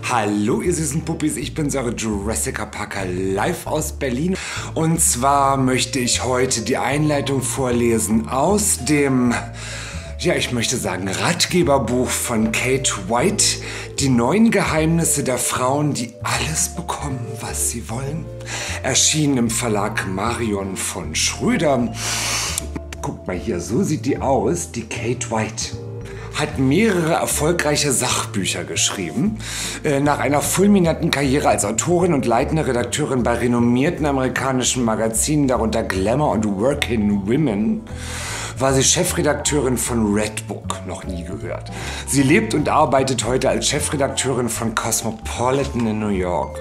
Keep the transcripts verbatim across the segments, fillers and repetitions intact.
Hallo ihr süßen Puppis, ich bin's, eure Jurassica Parker live aus Berlin. Und zwar möchte ich heute die Einleitung vorlesen aus dem, ja ich möchte sagen, Ratgeberbuch von Kate White. Die neun Geheimnisse der Frauen, die alles bekommen, was sie wollen. Erschienen im Verlag Marion von Schröder. Guckt mal hier, so sieht die aus, die Kate White. Hat mehrere erfolgreiche Sachbücher geschrieben. Äh, nach einer fulminanten Karriere als Autorin und leitende Redakteurin bei renommierten amerikanischen Magazinen, darunter Glamour und Working Women, war sie Chefredakteurin von Redbook, noch nie gehört. Sie lebt und arbeitet heute als Chefredakteurin von Cosmopolitan in New York.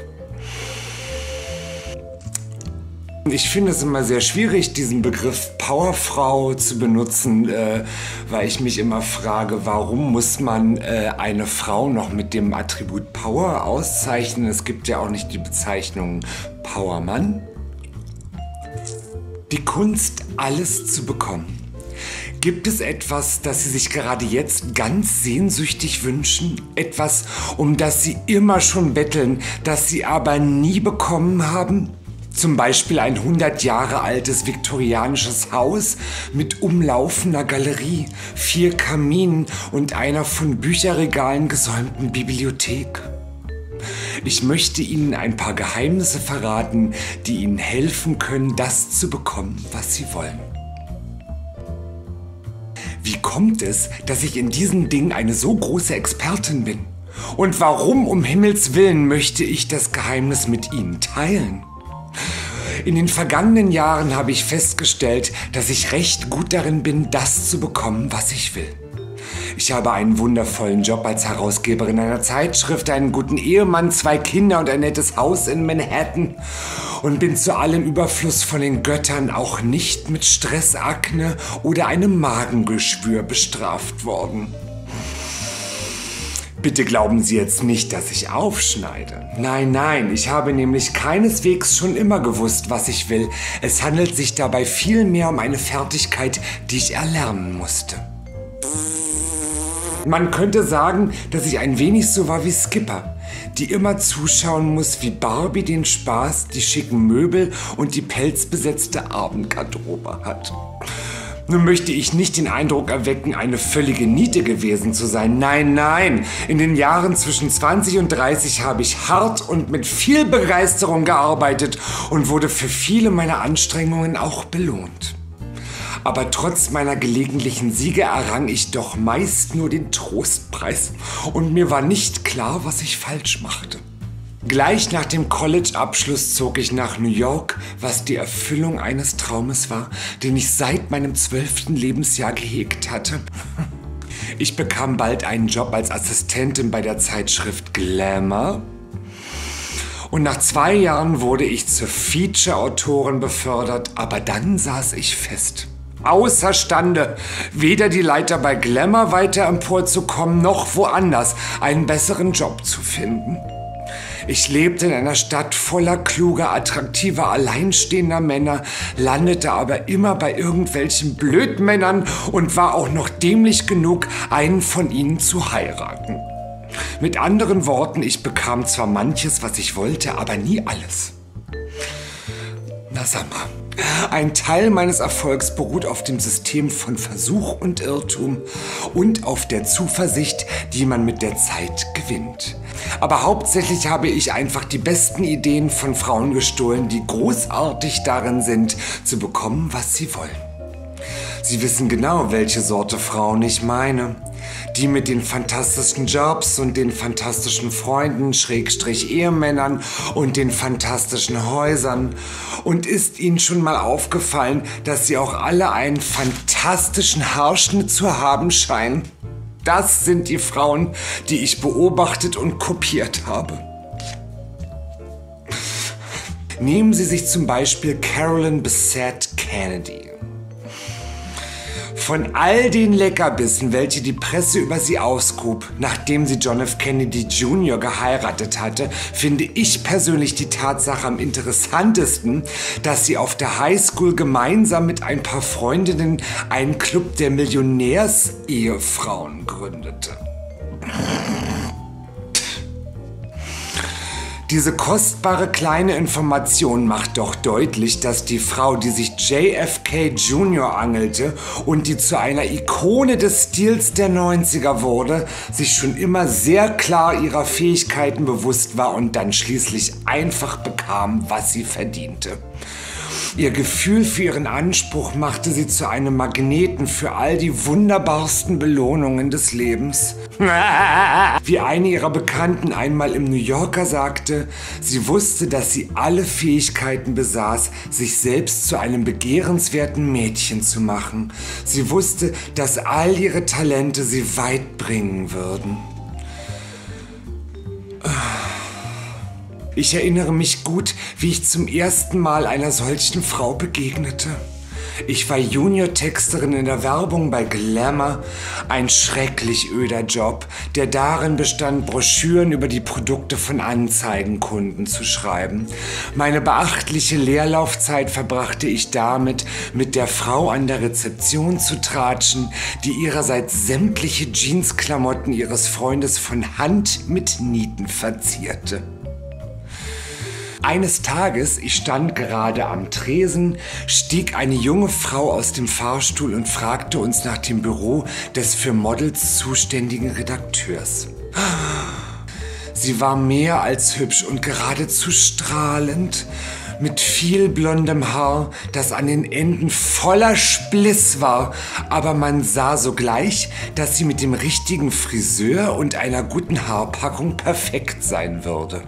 Ich finde es immer sehr schwierig, diesen Begriff Powerfrau zu benutzen, äh, weil ich mich immer frage, warum muss man äh, eine Frau noch mit dem Attribut Power auszeichnen? Es gibt ja auch nicht die Bezeichnung Powermann. Die Kunst, alles zu bekommen. Gibt es etwas, das Sie sich gerade jetzt ganz sehnsüchtig wünschen? Etwas, um das Sie immer schon betteln, das Sie aber nie bekommen haben? Zum Beispiel ein hundert Jahre altes viktorianisches Haus mit umlaufender Galerie, vier Kaminen und einer von Bücherregalen gesäumten Bibliothek. Ich möchte Ihnen ein paar Geheimnisse verraten, die Ihnen helfen können, das zu bekommen, was Sie wollen. Wie kommt es, dass ich in diesen Dingen eine so große Expertin bin? Und warum um Himmels Willen möchte ich das Geheimnis mit Ihnen teilen? In den vergangenen Jahren habe ich festgestellt, dass ich recht gut darin bin, das zu bekommen, was ich will. Ich habe einen wundervollen Job als Herausgeberin einer Zeitschrift, einen guten Ehemann, zwei Kinder und ein nettes Haus in Manhattan und bin zu allem Überfluss von den Göttern auch nicht mit Stressakne oder einem Magengeschwür bestraft worden. Bitte glauben Sie jetzt nicht, dass ich aufschneide. Nein, nein, ich habe nämlich keineswegs schon immer gewusst, was ich will. Es handelt sich dabei vielmehr um eine Fertigkeit, die ich erlernen musste. Man könnte sagen, dass ich ein wenig so war wie Skipper, die immer zuschauen muss, wie Barbie den Spaß, die schicken Möbel und die pelzbesetzte Abendgarderobe hat. Nun möchte ich nicht den Eindruck erwecken, eine völlige Niete gewesen zu sein. Nein, nein, in den Jahren zwischen zwanzig und dreißig habe ich hart und mit viel Begeisterung gearbeitet und wurde für viele meiner Anstrengungen auch belohnt. Aber trotz meiner gelegentlichen Siege errang ich doch meist nur den Trostpreis und mir war nicht klar, was ich falsch machte. Gleich nach dem College-Abschluss zog ich nach New York, was die Erfüllung eines Traumes war, den ich seit meinem zwölften Lebensjahr gehegt hatte. Ich bekam bald einen Job als Assistentin bei der Zeitschrift Glamour. Und nach zwei Jahren wurde ich zur Feature-Autorin befördert, aber dann saß ich fest. Außerstande, weder die Leiter bei Glamour weiter emporzukommen, noch woanders einen besseren Job zu finden. Ich lebte in einer Stadt voller kluger, attraktiver, alleinstehender Männer, landete aber immer bei irgendwelchen Blödmännern und war auch noch dämlich genug, einen von ihnen zu heiraten. Mit anderen Worten, ich bekam zwar manches, was ich wollte, aber nie alles. Na sag mal. Ein Teil meines Erfolgs beruht auf dem System von Versuch und Irrtum und auf der Zuversicht, die man mit der Zeit gewinnt. Aber hauptsächlich habe ich einfach die besten Ideen von Frauen gestohlen, die großartig darin sind, zu bekommen, was sie wollen. Sie wissen genau, welche Sorte Frauen ich meine. Die mit den fantastischen Jobs und den fantastischen Freunden, Schrägstrich Ehemännern und den fantastischen Häusern. Und ist Ihnen schon mal aufgefallen, dass sie auch alle einen fantastischen Haarschnitt zu haben scheinen? Das sind die Frauen, die ich beobachtet und kopiert habe. Nehmen Sie sich zum Beispiel Carolyn Bessette Kennedy. Von all den Leckerbissen, welche die Presse über sie ausgrub, nachdem sie John F. Kennedy Junior geheiratet hatte, finde ich persönlich die Tatsache am interessantesten, dass sie auf der Highschool gemeinsam mit ein paar Freundinnen einen Club der Millionärs-Ehefrauen gründete. Diese kostbare kleine Information macht doch deutlich, dass die Frau, die sich J F K Junior angelte und die zu einer Ikone des Stils der neunziger wurde, sich schon immer sehr klar ihrer Fähigkeiten bewusst war und dann schließlich einfach bekam, was sie verdiente. Ihr Gefühl für ihren Anspruch machte sie zu einem Magneten für all die wunderbarsten Belohnungen des Lebens. Wie eine ihrer Bekannten einmal im New Yorker sagte, sie wusste, dass sie alle Fähigkeiten besaß, sich selbst zu einem begehrenswerten Mädchen zu machen. Sie wusste, dass all ihre Talente sie weit bringen würden. Ich erinnere mich gut, wie ich zum ersten Mal einer solchen Frau begegnete. Ich war Junior-Texterin in der Werbung bei Glamour, ein schrecklich öder Job, der darin bestand, Broschüren über die Produkte von Anzeigenkunden zu schreiben. Meine beachtliche Leerlaufzeit verbrachte ich damit, mit der Frau an der Rezeption zu tratschen, die ihrerseits sämtliche Jeansklamotten ihres Freundes von Hand mit Nieten verzierte. Eines Tages, ich stand gerade am Tresen, stieg eine junge Frau aus dem Fahrstuhl und fragte uns nach dem Büro des für Models zuständigen Redakteurs. Sie war mehr als hübsch und geradezu strahlend, mit viel blondem Haar, das an den Enden voller Spliss war, aber man sah sogleich, dass sie mit dem richtigen Friseur und einer guten Haarpackung perfekt sein würde.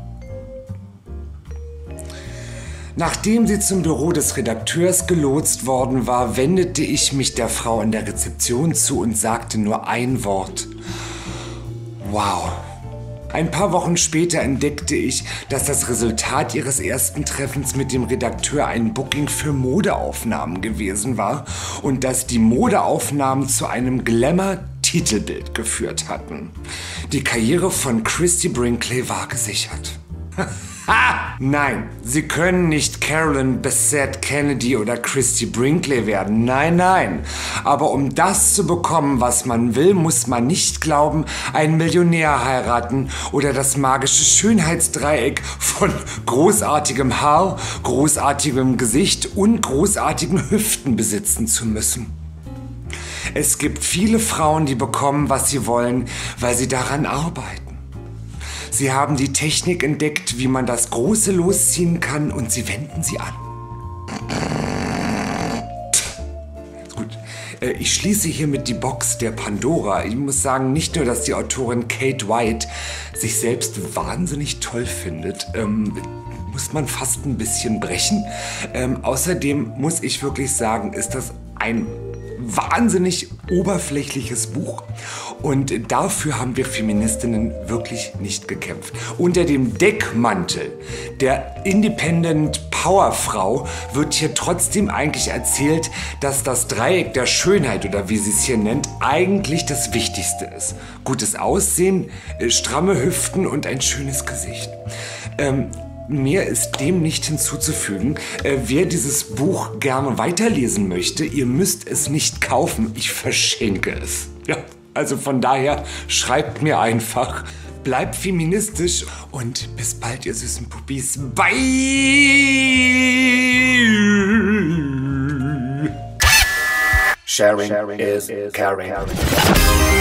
Nachdem sie zum Büro des Redakteurs gelotst worden war, wendete ich mich der Frau an der Rezeption zu und sagte nur ein Wort. Wow. Ein paar Wochen später entdeckte ich, dass das Resultat ihres ersten Treffens mit dem Redakteur ein Booking für Modeaufnahmen gewesen war und dass die Modeaufnahmen zu einem Glamour-Titelbild geführt hatten. Die Karriere von Christie Brinkley war gesichert. Ha! Nein, Sie können nicht Carolyn Bessette Kennedy oder Christie Brinkley werden. Nein, nein. Aber um das zu bekommen, was man will, muss man nicht glauben, einen Millionär heiraten oder das magische Schönheitsdreieck von großartigem Haar, großartigem Gesicht und großartigen Hüften besitzen zu müssen. Es gibt viele Frauen, die bekommen, was sie wollen, weil sie daran arbeiten. Sie haben die Technik entdeckt, wie man das Große losziehen kann, und sie wenden sie an. Gut, ich schließe hiermit die Box der Pandora. Ich muss sagen, nicht nur, dass die Autorin Kate White sich selbst wahnsinnig toll findet, ähm, muss man fast ein bisschen brechen. Ähm, außerdem muss ich wirklich sagen, ist das ein wahnsinnig oberflächliches Buch, und dafür haben wir Feministinnen wirklich nicht gekämpft. Unter dem Deckmantel der Independent Power Frau wird hier trotzdem eigentlich erzählt, dass das Dreieck der Schönheit, oder wie sie es hier nennt, eigentlich das Wichtigste ist. Gutes Aussehen, stramme Hüften und ein schönes Gesicht. Ähm, Mehr ist dem nicht hinzuzufügen. Äh, wer dieses Buch gerne weiterlesen möchte, ihr müsst es nicht kaufen. Ich verschenke es. Ja, also von daher, schreibt mir einfach. Bleibt feministisch und bis bald, ihr süßen Puppis. Bye! Sharing, Sharing is caring.